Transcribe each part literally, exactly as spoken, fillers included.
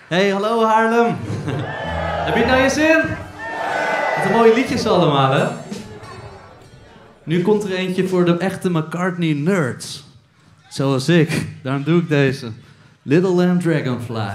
Hey, hallo Haarlem. Heb je het naar je zin? Wat een mooie liedjes allemaal, hè? Nu komt er eentje voor de echte McCartney nerds. Zoals ik. Daarom doe ik deze. Little Lamb Dragonfly.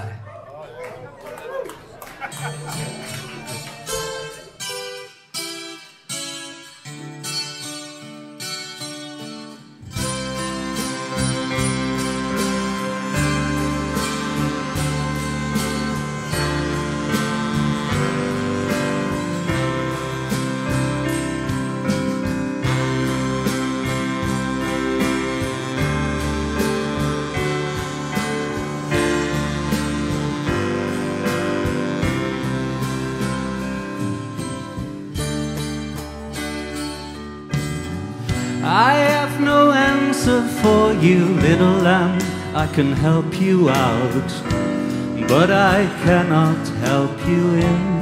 I have no answer for you, little lamb. I can help you out, but I cannot help you in.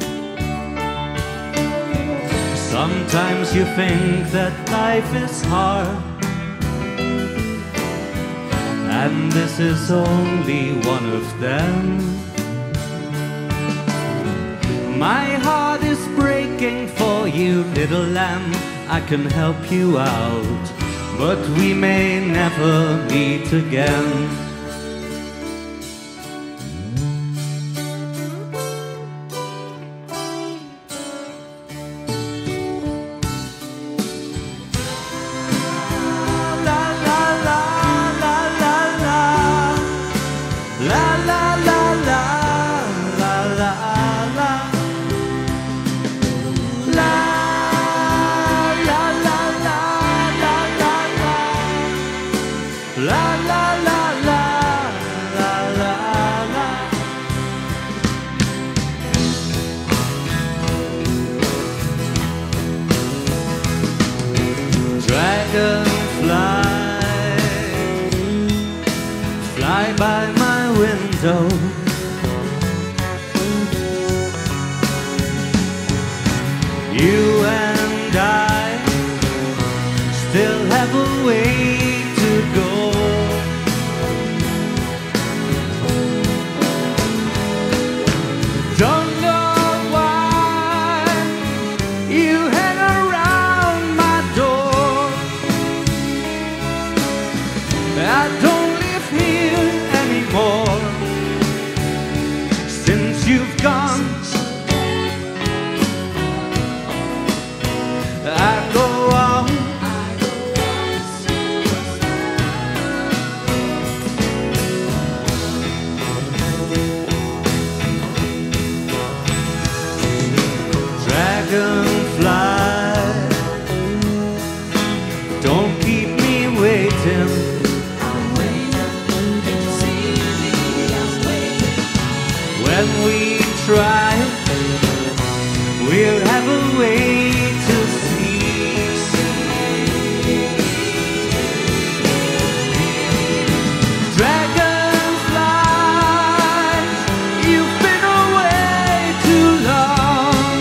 Sometimes you think that life is hard, and this is only one of them. My heart is breaking for you, little lamb. I can help you out, but we may never meet again. La la la la la la la la la la la la la. La la la la la la la. Dragonfly, fly by my window. You and I still have a way to go. Don't know why you hang around my door. I don't live here anymore since you've gone. I go on. Dragonfly, don't keep me waiting. I'm waiting to see me. I'm waiting. When we try, we'll have a way to see. Dragonfly, you've been away too long.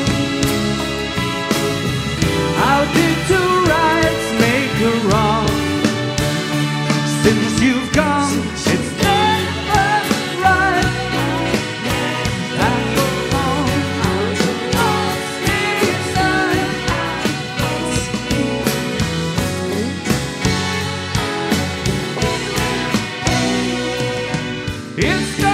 How did two rights make a wrong? Since you've gone, it's never right. I go on, it's